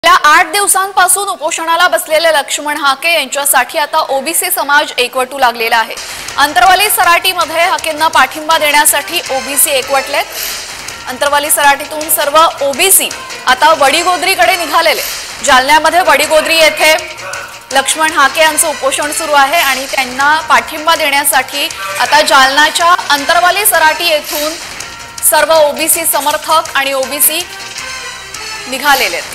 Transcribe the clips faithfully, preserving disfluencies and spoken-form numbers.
गेल्या आठ दिवसांपासून उपोषणाला बसलेले लक्ष्मण हाके यांच्यासाठी आता ओबीसी समाज एकवटू लागलेला आहे। अंतरवाली सराटीमध्ये हाकेंना पाठिंबा देण्यासाठी ओबीसी एकवटलेत। अंतरवाली सराटीतून सर्व ओबीसी आता वडीगोद्रीकडे निघालेले। जालन्यामध्ये वडीगोद्री येथे लक्ष्मण हाके यांचं उपोषण सुरू आहे आणि त्यांना पाठिंबा देण्यासाठी आता जालन्याच्या अंतरवाली सराटी येथून सर्व ओबीसी समर्थक आणि ओबीसी निघालेले आहेत।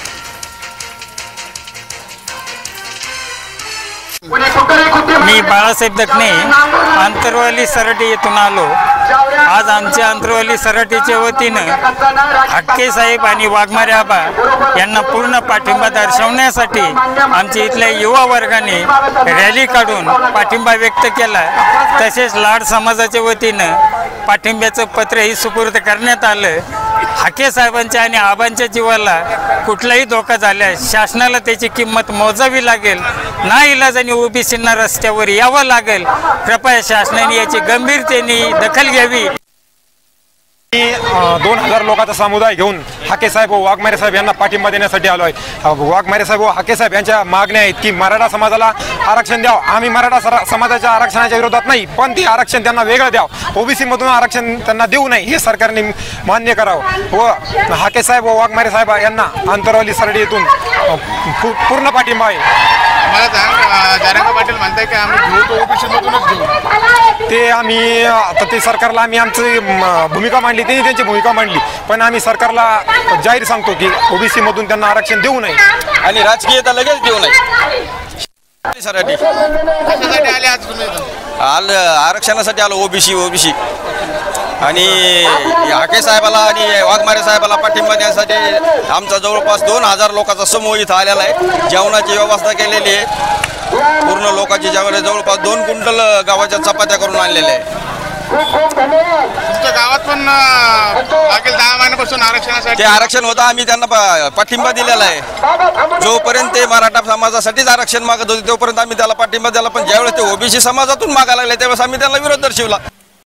मी बाळासाहेब दखने अंतरवाली सराटी येथून आलो। आज आमच्या अंतरवाली सराटीच्या वतीनं हाके साहेब आणि वाघमारे आबा यांना पूर्ण पाठिंबा दर्शवण्यासाठी आमच्या इथल्या युवा वर्गाने रॅली काढून पाठिंबा व्यक्त केला। तसेच लाड समाजाच्या वतीनं पाठिंब्याचं पत्रही सुपूर्द करण्यात आलं। हाके साहेबांच्या आणि आबांच्या जीवाला कुठलाही धोका झाल्यास शासनाला त्याची किंमत मोजावी लागेल। नाइलाजाने ओबीसींना रस्त्यावर यावं लागेल। कृपया शासनाने याची गंभीरतेने दखल घ्यावी। दोन हजार लोकांचा समुदाय घेऊन हाके साहेब व वाघमारे साहेब यांना पाठिंबा देण्यासाठी आलो आहे। वाघमारे साहेब व हाके साहेब यांच्या मागण्या आहेत की मराठा समाजाला आरक्षण द्यावं। आम्ही मराठा समाजाच्या आरक्षणाच्या विरोधात नाही, पण ते आरक्षण त्यांना वेगळं द्यावं। ओबीसी मधून आरक्षण त्यांना देऊ नये हे सरकारने मान्य करावं व हाके साहेब व वाघमारे साहेब यांना अंतरवाली सरडी येथून पूर्ण पाठिंबा आहे। मला सांग, जरांगे पाटील म्हणताय की आम्ही घेऊ तो ओबीसी मधूनच घेऊ। ते आम्ही आता ते सरकारला आम्ही आमची भूमिका मांडली, त्यांनी त्यांची भूमिका मांडली, पण आम्ही सरकारला जाहीर सांगतो की ओबीसी मधून त्यांना आरक्षण देऊ नये आणि राजकीयता लगेच देऊ नये। सराठी कशासाठी आले आज तुम्ही? आल आरक्षणासाठी आलो। ओबीसी ओबीसी आणि हाके साहेबाला आणि वाघमारे साहेबाला पाठिंबा देण्यासाठी आमचा जवळपास दोन हजार लोकांचा समूह इथं आलेला आहे। जेवणाची व्यवस्था केलेली आहे। पूर्ण लोकांची जेवण जवळपास दोन क्विंटल गावाच्या चपात्या करून आणलेल्या आहे। तुमच्या गावात पण मागील दहा महिन्यापासून आरक्षणासाठी ते आरक्षण होतं, आम्ही त्यांना पाठिंबा दिलेला आहे। जोपर्यंत ते मराठा समाजासाठीच आरक्षण मागत होते तोपर्यंत आम्ही त्याला पाठिंबा दिला, पण ज्यावेळेस ते ओबीसी समाजातून मागायला लागले त्यावेळेस आम्ही त्यांना विरोध दर्शवला।